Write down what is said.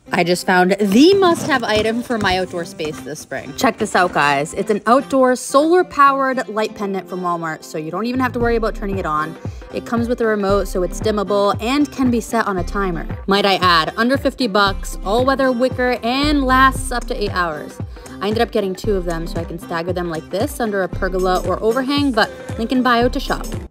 I just found the must-have item for my outdoor space this spring. Check this out, guys. It's an outdoor solar-powered light pendant from Walmart, so you don't even have to worry about turning it on. It comes with a remote, so it's dimmable and can be set on a timer. Might I add, under 50 bucks, all-weather wicker, and lasts up to 8 hours. I ended up getting 2 of them so I can stagger them like this under a pergola or overhang, but link in bio to shop.